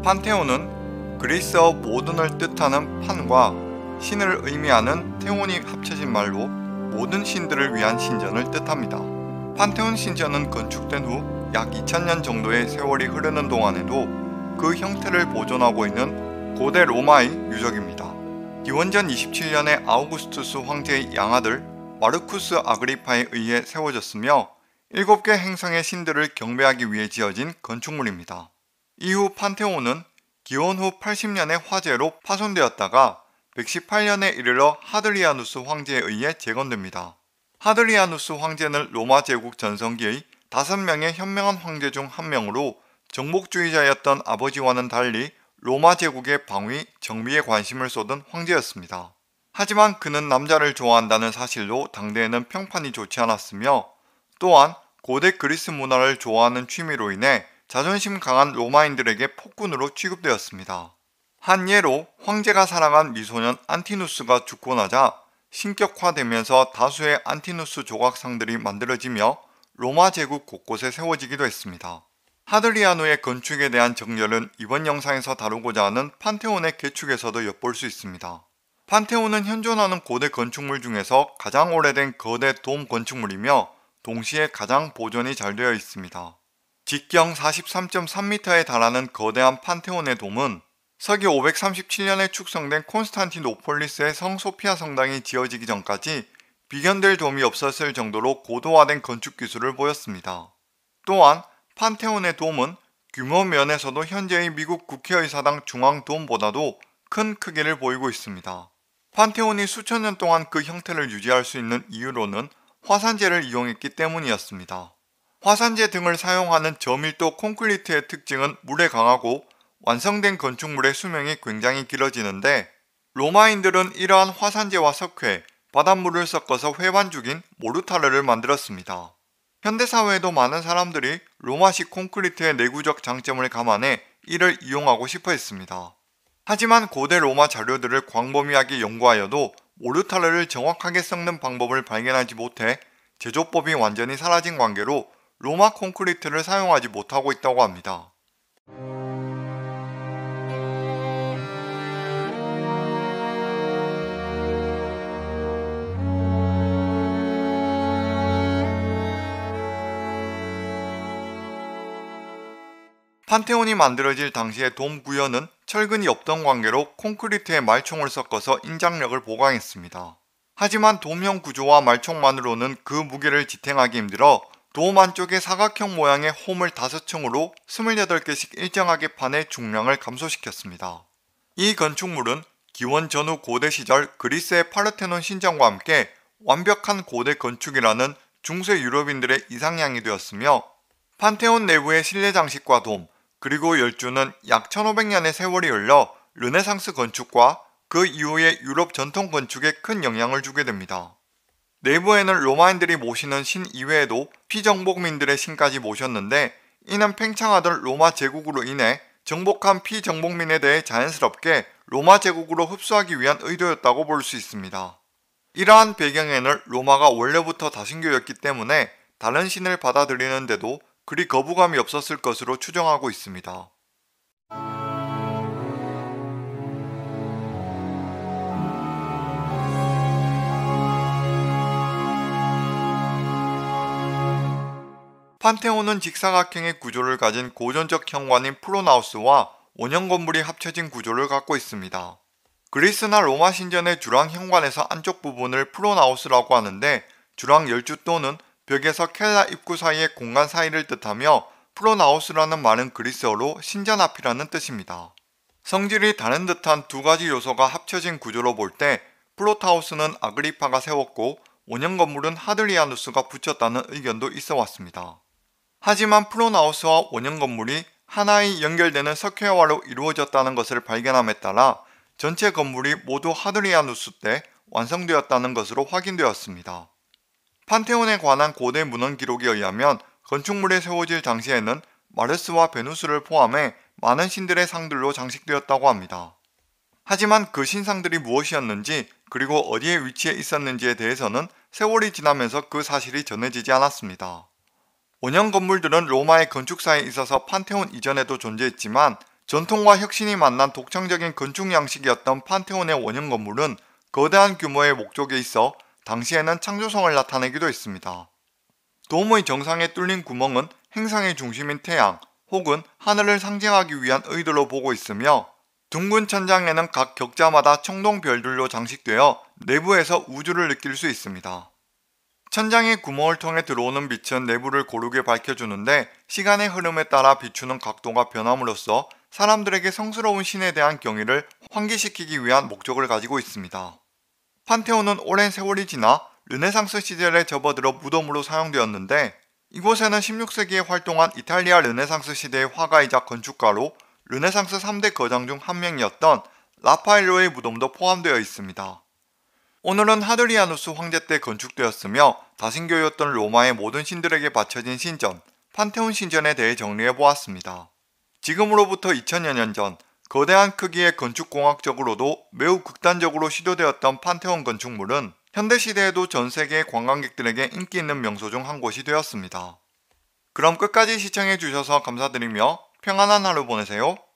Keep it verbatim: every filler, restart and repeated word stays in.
판테온은 그리스어 모든을 뜻하는 판과 신을 의미하는 테온이 합쳐진 말로 모든 신들을 위한 신전을 뜻합니다. 판테온 신전은 건축된 후 약 이천 년 정도의 세월이 흐르는 동안에도 그 형태를 보존하고 있는 고대 로마의 유적입니다. 기원전 이십칠 년에 아우구스투스 황제의 양아들 마르쿠스 아그리파에 의해 세워졌으며 일곱 개 행성의 신들을 경배하기 위해 지어진 건축물입니다. 이후 판테온은 기원 후 팔십 년의 화재로 파손되었다가 백십팔 년에 이르러 하드리아누스 황제에 의해 재건됩니다. 하드리아누스 황제는 로마 제국 전성기의 다섯 명의 현명한 황제 중 한 명으로 정복주의자였던 아버지와는 달리 로마 제국의 방위, 정비에 관심을 쏟은 황제였습니다. 하지만 그는 남자를 좋아한다는 사실로 당대에는 평판이 좋지 않았으며 또한 고대 그리스 문화를 좋아하는 취미로 인해 자존심 강한 로마인들에게 폭군으로 취급되었습니다. 한 예로 황제가 사랑한 미소년 안티누스가 죽고 나자 신격화되면서 다수의 안티누스 조각상들이 만들어지며 로마 제국 곳곳에 세워지기도 했습니다. 하드리아누의 건축에 대한 정렬은 이번 영상에서 다루고자 하는 판테온의 개축에서도 엿볼 수 있습니다. 판테온은 현존하는 고대 건축물 중에서 가장 오래된 거대 돔 건축물이며 동시에 가장 보존이 잘 되어 있습니다. 직경 사십삼 점 삼 미터에 달하는 거대한 판테온의 돔은 서기 오백삼십칠 년에 축성된 콘스탄티노폴리스의 성 소피아 성당이 지어지기 전까지 비견될 돔이 없었을 정도로 고도화된 건축 기술을 보였습니다. 또한 판테온의 돔은 규모 면에서도 현재의 미국 국회의사당 중앙돔보다도 큰 크기를 보이고 있습니다. 판테온이 수천 년 동안 그 형태를 유지할 수 있는 이유로는 화산재를 이용했기 때문이었습니다. 화산재 등을 사용하는 저밀도 콘크리트의 특징은 물에 강하고 완성된 건축물의 수명이 굉장히 길어지는데 로마인들은 이러한 화산재와 석회, 바닷물을 섞어서 회반죽인 모르타르를 만들었습니다. 현대사회에도 많은 사람들이 로마식 콘크리트의 내구적 장점을 감안해 이를 이용하고 싶어 했습니다. 하지만 고대 로마 자료들을 광범위하게 연구하여도 모르타르를 정확하게 섞는 방법을 발견하지 못해 제조법이 완전히 사라진 관계로 로마 콘크리트를 사용하지 못하고 있다고 합니다. 판테온이 만들어질 당시의 돔 구현은 철근이 없던 관계로 콘크리트에 말총을 섞어서 인장력을 보강했습니다. 하지만 돔형 구조와 말총만으로는 그 무게를 지탱하기 힘들어 돔 안쪽에 사각형 모양의 홈을 다섯 층으로 스물여덟 개씩 일정하게 파내 중량을 감소시켰습니다. 이 건축물은 기원 전후 고대 시절 그리스의 파르테논 신전과 함께 완벽한 고대 건축이라는 중세 유럽인들의 이상향이 되었으며 판테온 내부의 실내 장식과 돔, 그리고 열주는 약 천오백 년의 세월이 흘러 르네상스 건축과 그 이후의 유럽 전통 건축에 큰 영향을 주게 됩니다. 내부에는 로마인들이 모시는 신 이외에도 피정복민들의 신까지 모셨는데 이는 팽창하던 로마 제국으로 인해 정복한 피정복민에 대해 자연스럽게 로마 제국으로 흡수하기 위한 의도였다고 볼 수 있습니다. 이러한 배경에는 로마가 원래부터 다신교였기 때문에 다른 신을 받아들이는데도 그리 거부감이 없었을 것으로 추정하고 있습니다. 판테온은 직사각형의 구조를 가진 고전적 현관인 프로나우스와 원형 건물이 합쳐진 구조를 갖고 있습니다. 그리스나 로마 신전의 주랑 현관에서 안쪽 부분을 프로나우스라고 하는데 주랑 열주 또는 벽에서 켈라 입구 사이의 공간 사이를 뜻하며 프로나우스라는 말은 그리스어로 신전 앞이라는 뜻입니다. 성질이 다른 듯한 두 가지 요소가 합쳐진 구조로 볼 때 프로타우스는 아그리파가 세웠고 원형 건물은 하드리아누스가 붙였다는 의견도 있어 왔습니다. 하지만 프로나우스와 원형 건물이 하나의 연결되는 석회화로 이루어졌다는 것을 발견함에 따라 전체 건물이 모두 하드리아누스 때 완성되었다는 것으로 확인되었습니다. 판테온에 관한 고대 문헌 기록에 의하면 건축물에 세워질 당시에는 마르스와 베누스를 포함해 많은 신들의 상들로 장식되었다고 합니다. 하지만 그 신상들이 무엇이었는지 그리고 어디에 위치해 있었는지에 대해서는 세월이 지나면서 그 사실이 전해지지 않았습니다. 원형 건물들은 로마의 건축사에 있어서 판테온 이전에도 존재했지만 전통과 혁신이 만난 독창적인 건축 양식이었던 판테온의 원형 건물은 거대한 규모의 목적에 있어 당시에는 창조성을 나타내기도 했습니다. 돔의 정상에 뚫린 구멍은 행성의 중심인 태양 혹은 하늘을 상징하기 위한 의도로 보고 있으며, 둥근 천장에는 각 격자마다 청동별들로 장식되어 내부에서 우주를 느낄 수 있습니다. 천장의 구멍을 통해 들어오는 빛은 내부를 고르게 밝혀주는데, 시간의 흐름에 따라 비추는 각도가 변함으로써 사람들에게 성스러운 신에 대한 경의를 환기시키기 위한 목적을 가지고 있습니다. 판테온은 오랜 세월이 지나 르네상스 시절에 접어들어 무덤으로 사용되었는데, 이곳에는 십육 세기에 활동한 이탈리아 르네상스 시대의 화가이자 건축가로 르네상스 삼 대 거장 중 한 명이었던 라파엘로의 무덤도 포함되어 있습니다. 오늘은 하드리아누스 황제 때 건축되었으며 다신교였던 로마의 모든 신들에게 바쳐진 신전, 판테온 신전에 대해 정리해보았습니다. 지금으로부터 이천여 년 전 거대한 크기의 건축공학적으로도 매우 극단적으로 시도되었던 판테온 건축물은 현대시대에도 전세계의 관광객들에게 인기 있는 명소 중 한 곳이 되었습니다. 그럼 끝까지 시청해주셔서 감사드리며 평안한 하루 보내세요.